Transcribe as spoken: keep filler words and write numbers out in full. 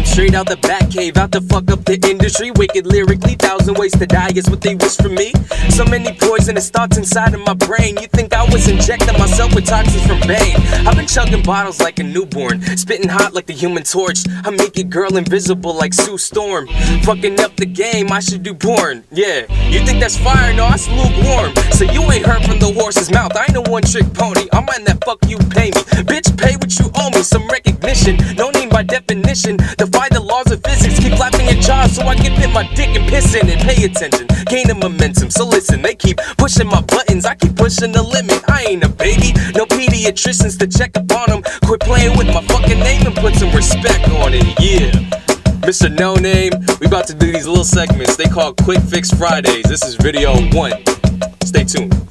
straight out the back cave, out to fuck up the industry. Wicked lyrically, thousand ways to die is what they wish for me. So many poisonous thoughts inside of my brain. You think I was injecting myself with toxins from Bane? I've been chugging bottles like a newborn, spitting hot like the Human Torch. I make it girl invisible like Sue Storm. Fucking up the game, I should do porn. Yeah, you think that's fire? No, that's lukewarm. So you ain't heard from the horse's mouth. I ain't no one-trick pony. I'm on that fuck you pay me. Bitch, pay what you owe me. Some recognition, no name by definition. Defy the laws of physics. Keep flapping your jaws so I can pit my dick and piss in it. Pay attention, gaining momentum. So listen, they keep pushing my buttons. I keep pushing the limit. I ain't a baby. No pediatricians to check up on them. Quit playing with my fucking name and put some respect on it. Yeah. Mister No Name, we about to do these little segments they call Quick Fix Fridays. This is video one. Stay tuned.